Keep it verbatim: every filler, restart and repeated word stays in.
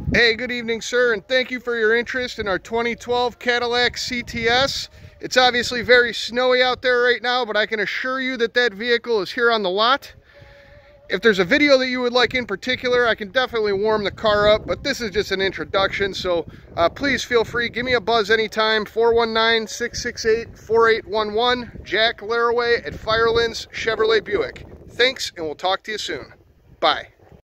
Hey, good evening, sir, and thank you for your interest in our twenty twelve Cadillac C T S. It's obviously very snowy out there right now, but I can assure you that that vehicle is here on the lot. If there's a video that you would like in particular, I can definitely warm the car up, but this is just an introduction, so uh, please feel free. Give me a buzz anytime, four one nine, six six eight, four eight one one, Jack Laraway at Firelands Chevrolet Buick. Thanks, and we'll talk to you soon. Bye.